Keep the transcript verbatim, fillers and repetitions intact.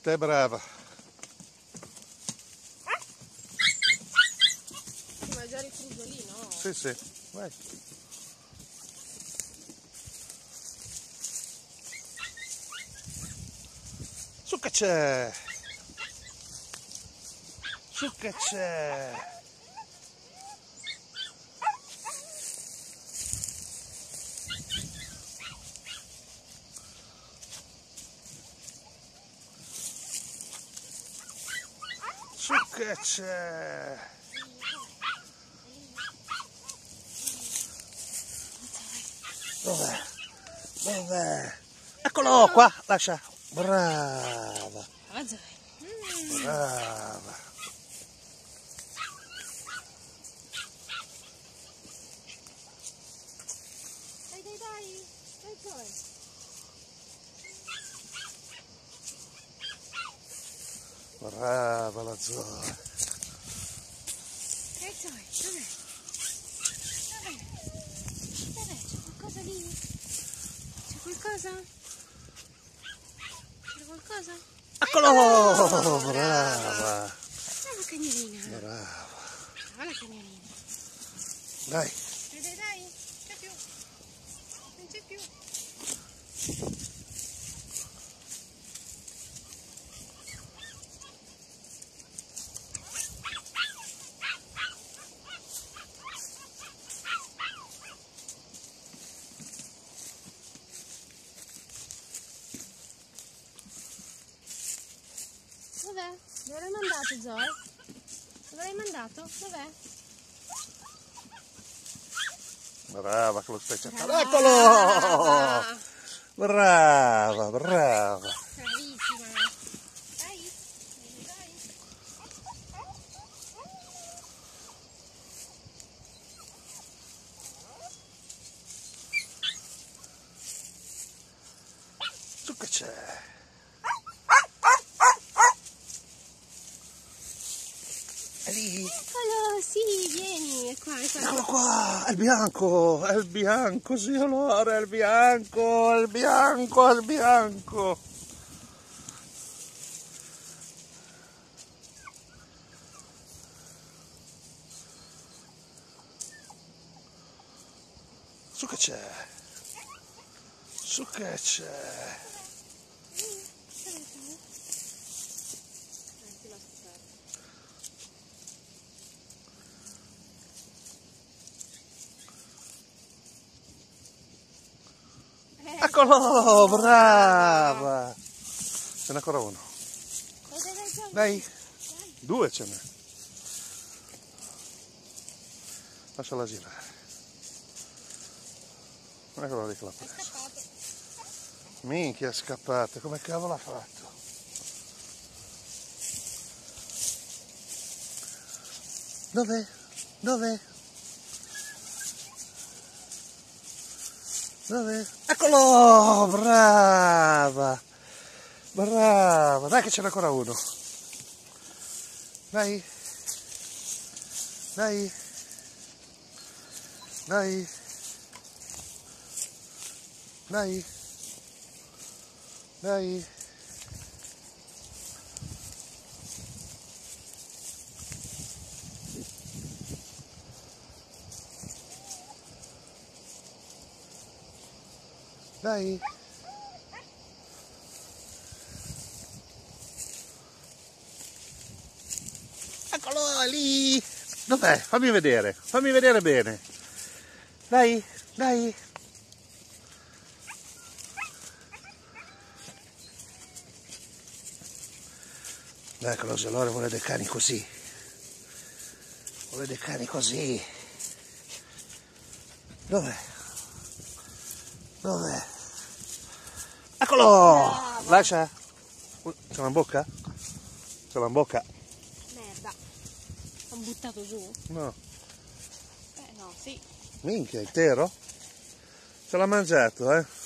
Te brava. Devi mangiare il frusolino, no? Sì, sì, vai. Su che c'è? Su che c'è? Su che c'è? Dov'è? Dov'è? Eccolo qua, lascia. Brava. Brava. Dai, dai, dai. Dai, dai. Brava la Zoe. Dai, dai. Dov'è? Dov'è? Dov'è? C'è qualcosa lì? C'è qualcosa? C'è qualcosa? Eccolo! Brava. Brava cagnolina. Brava. Brava la cagnolina. Dai. Dai, dai, dai. Non c'è più. Non c'è più. Dov'è? Dove l'hai mandato, Zoe? Dove l'hai mandato? Dov'è? Brava che lo stai cercando. Brava. Eccolo! Brava, brava. Bravissima. Dai, dai, dai. Su che c'è? È lì. Eccolo, sì, vieni, è qua, è qua. Eccolo qua, è il bianco, è il bianco, sì allora, è il bianco, è il bianco, è il bianco. Su che c'è? Su che c'è? Eccolo, brava! Ce n'è ancora uno. Dai, due ce n'è. Lasciala girare. Eccolo lì che l'ha preso. Minchia, è scappato. Come cavolo ha fatto? Dov'è? Dov'è? Dov'è? Eccolo! Brava! Brava! Dai che ce n'è ancora uno. Dai! Dai! Dai! Dai! Dai! Dai! Eccolo lì! Dov'è? Fammi vedere, fammi vedere bene. Dai, dai! Eccolo, se allora vuole dei cani così. Vuole dei cani così. Dov'è? Dov'è? Eccolo! Brava. Lascia. C'è una bocca? C'è una bocca? Merda. L'ho buttato giù? No. Eh no, sì. Minchia, intero? Ce l'ha mangiato, eh?